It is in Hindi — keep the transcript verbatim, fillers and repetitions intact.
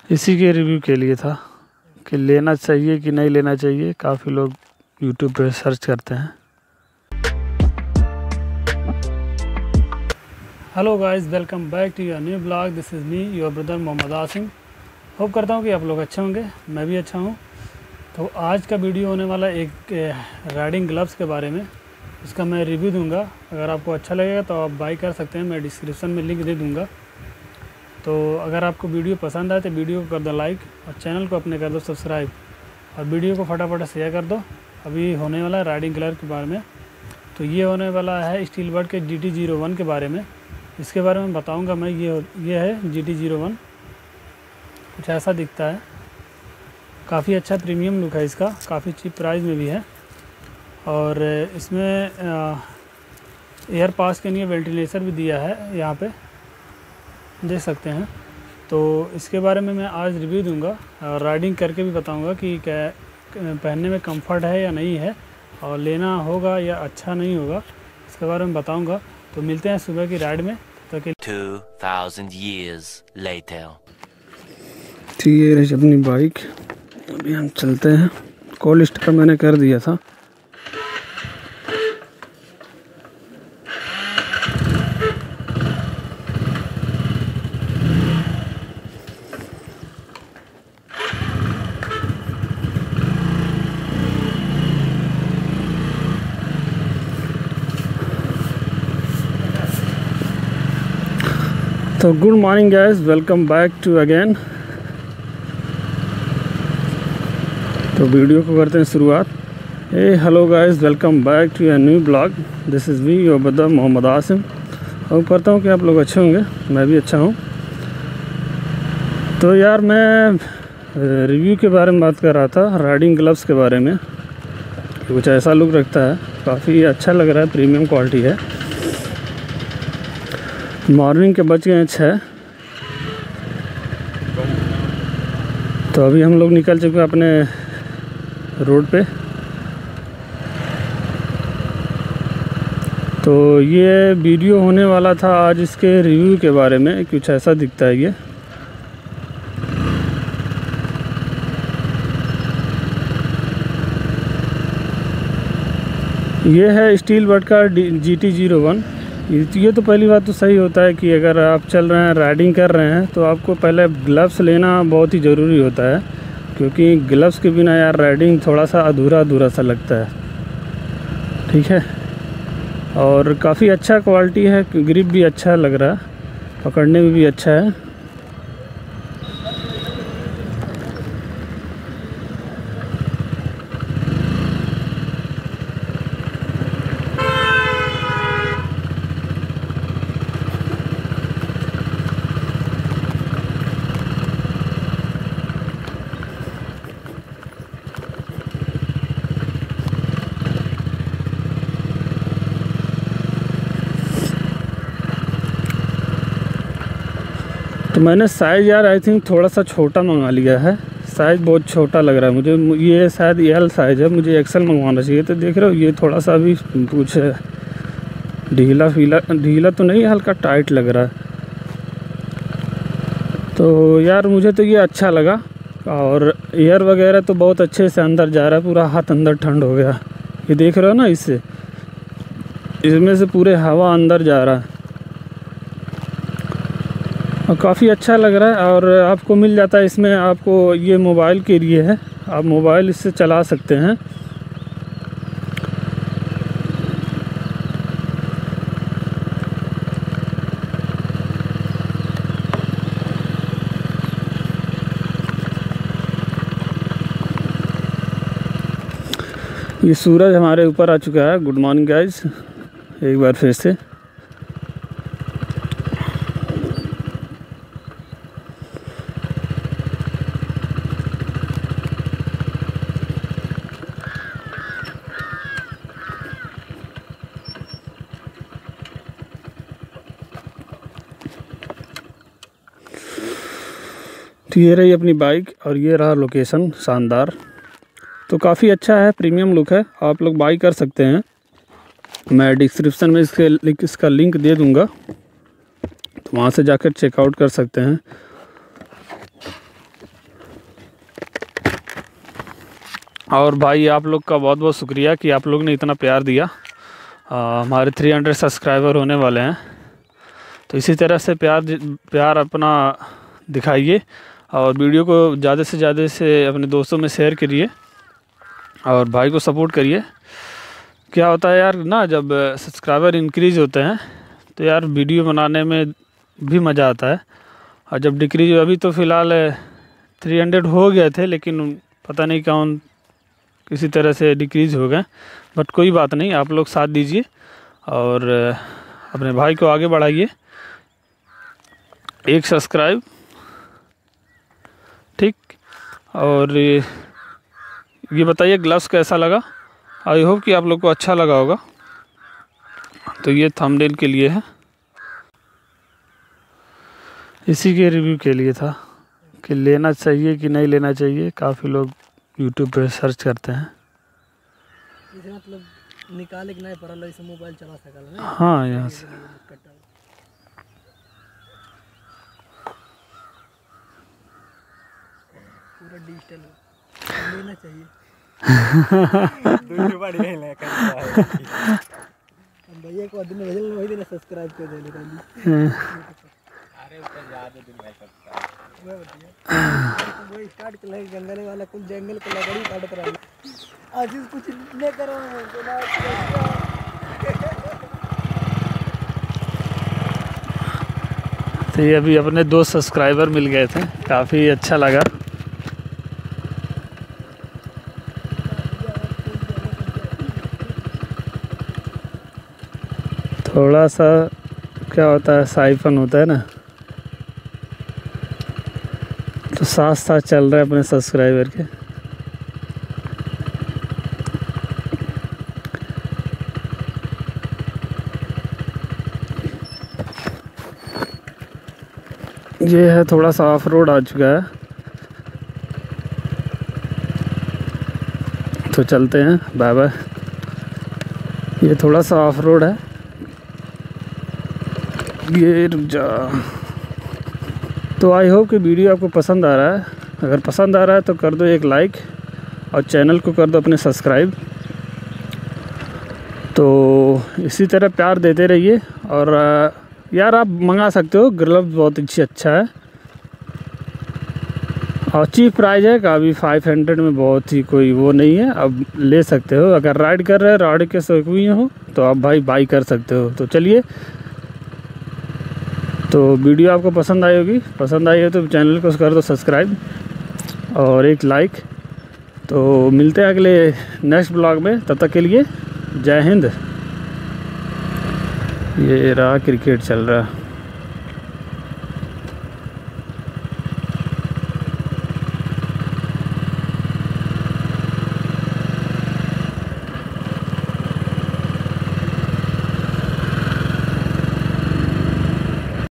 इसी के रिव्यू के लिए था कि लेना चाहिए कि नहीं लेना चाहिए। काफ़ी लोग यूट्यूब पे सर्च करते हैं। Hello guys, welcome back to your new blog. This is me your brother Mohammad Asim. Hope करता हूँ कि आप लोग अच्छे होंगे, मैं भी अच्छा हूँ। तो आज का वीडियो होने वाला एक राइडिंग ग्लव्स के बारे में, इसका मैं रिव्यू दूंगा। अगर आपको अच्छा लगेगा तो आप बाय कर सकते हैं, मैं डिस्क्रिप्शन में लिंक दे दूंगा। तो अगर आपको वीडियो पसंद आए तो वीडियो को कर दो लाइक और चैनल को अपने कर दो सब्सक्राइब और वीडियो को फटाफट शेयर कर दो। अभी होने वाला है राइडिंग ग्लव के बारे में। तो ये होने वाला है स्टील बर्ड के जी टी ज़ीरो वन के बारे में, इसके बारे में बताऊंगा मैं। ये ये है जी टी ज़ीरो वन, कुछ ऐसा दिखता है। काफ़ी अच्छा प्रीमियम लुक है इसका, काफ़ी चीप प्राइस में भी है। और इसमें एयर पास के लिए वेंटिलेटर भी दिया है, यहाँ पे देख सकते हैं। तो इसके बारे में मैं आज रिव्यू दूंगा और राइडिंग करके भी बताऊंगा कि क्या पहनने में कंफर्ट है या नहीं है, और लेना होगा या अच्छा नहीं होगा, इसके बारे में बताऊंगा। तो मिलते हैं सुबह की राइड में। तो two thousand years later. तो ये रही अपनी बाइक, अभी हम चलते हैं। कॉल स्टार्ट मैंने कर दिया था। तो good morning guys, welcome back to again. तो वीडियो को करते हैं शुरुआत। ए hello guys, welcome back to a new blog. This is me your brother Mohammad Asim. और करता हूँ कि आप लोग अच्छे होंगे, मैं भी अच्छा हूँ। तो यार मैं रिव्यू के बारे में बात कर रहा था, राइडिंग ग्लव्स के बारे में। कुछ ऐसा लुक रखता है, काफ़ी अच्छा लग रहा है, प्रीमियम क्वालिटी है। मॉर्निंग के बज गए हैं छः। तो अभी हम लोग निकल चुके हैं अपने रोड पे। तो ये वीडियो होने वाला था आज इसके रिव्यू के बारे में। कुछ ऐसा दिखता है ये। ये है स्टील बर्ड का जी टी ज़ीरो वन। ये तो पहली बात तो सही होता है कि अगर आप चल रहे हैं, राइडिंग कर रहे हैं, तो आपको पहले ग्लव्स लेना बहुत ही ज़रूरी होता है, क्योंकि ग्लव्स के बिना यार राइडिंग थोड़ा सा अधूरा अधूरा सा लगता है। ठीक है, और काफ़ी अच्छा क्वालिटी है, ग्रिप भी अच्छा लग रहा है, पकड़ने में भी अच्छा है। तो मैंने साइज़ यार आई थिंक थोड़ा सा छोटा मंगा लिया है। साइज़ बहुत छोटा लग रहा है मुझे। ये शायद एल साइज़ है, मुझे एक्सेल मंगवाना चाहिए। तो देख रहे हो ये थोड़ा सा अभी कुछ ढीला फीला ढीला तो नहीं, हल्का टाइट लग रहा है। तो यार मुझे तो ये अच्छा लगा, और एयर वगैरह तो बहुत अच्छे से अंदर जा रहा है, पूरा हाथ अंदर ठंड हो गया। ये देख रहे हो ना, इससे इसमें से पूरे हवा अंदर जा रहा है और काफ़ी अच्छा लग रहा है। और आपको मिल जाता है इसमें, आपको ये मोबाइल के लिए है, आप मोबाइल इससे चला सकते हैं। ये सूरज हमारे ऊपर आ चुका है। गुड मॉर्निंग गाइस, एक बार फिर से। तो ये रही अपनी बाइक और ये रहा लोकेशन, शानदार। तो काफ़ी अच्छा है, प्रीमियम लुक है, आप लोग बाई कर सकते हैं। मैं डिस्क्रिप्शन में इसके लिंक इसका लिंक दे दूंगा, तो वहाँ से जाकर चेकआउट कर सकते हैं। और भाई आप लोग का बहुत बहुत शुक्रिया कि आप लोग ने इतना प्यार दिया। आ, हमारे थ्री हंड्रेड सब्सक्राइबर होने वाले हैं, तो इसी तरह से प्यार प्यार अपना दिखाइए और वीडियो को ज़्यादा से ज़्यादा से अपने दोस्तों में शेयर करिए और भाई को सपोर्ट करिए। क्या होता है यार ना, जब सब्सक्राइबर इंक्रीज़ होते हैं तो यार वीडियो बनाने में भी मज़ा आता है। और जब डिक्रीज, अभी तो फ़िलहाल थ्री हंड्रेड हो गए थे, लेकिन पता नहीं कौन किसी तरह से डिक्रीज़ हो गए। बट कोई बात नहीं, आप लोग साथ दीजिए और अपने भाई को आगे बढ़ाइए। एक सब्सक्राइब, ठीक। और ये बताइए ग्लव्स कैसा लगा। आई होप कि आप लोग को अच्छा लगा होगा। तो ये थंबनेल के लिए है, इसी के रिव्यू के लिए था कि लेना चाहिए कि नहीं लेना चाहिए। काफ़ी लोग यूट्यूब पे सर्च करते हैं। इसे मतलब निकाले कि नहीं पड़ा, इसे मोबाइल चला सकल ना। हाँ, यहाँ से पूरा डिजिटल लेना चाहिए। भैया को दिन में वही दिन सब्सक्राइब कर देने का। अरे ऊपर याद है दिन में सब्सक्राइब वो बढ़िया। वो स्टार्ट कर ले जंगल वाला, कुछ जंगल को लकड़ी काट रहा। आज कुछ ले करो तो ये अभी अपने दो सब्सक्राइबर मिल गए थे, काफ़ी अच्छा लगा। थोड़ा सा क्या होता है, साइफन होता है ना, तो साथ साथ चल रहा है अपने सब्सक्राइबर के। ये है थोड़ा सा ऑफ रोड आ चुका है, तो चलते हैं। Bye bye. ये थोड़ा सा ऑफ रोड है, ये रुक जा। तो आई होप कि वीडियो आपको पसंद आ रहा है। अगर पसंद आ रहा है तो कर दो एक लाइक और चैनल को कर दो अपने सब्सक्राइब। तो इसी तरह प्यार देते रहिए। और यार आप मंगा सकते हो, ग्लव्स बहुत अच्छी अच्छा है और चीप प्राइस है। काफ़ी फाइव हंड्रेड में बहुत ही कोई वो नहीं है, अब ले सकते हो। अगर राइड कर रहे हो, राइड के शौकीन हो तो आप भाई बाई कर सकते हो। तो चलिए, तो वीडियो आपको पसंद आई होगी, पसंद आई हो तो चैनल को कर दो सब्सक्राइब और एक लाइक। तो मिलते हैं अगले नेक्स्ट ब्लॉग में, तब तक के लिए जय हिंद। ये रहा क्रिकेट चल रहा है।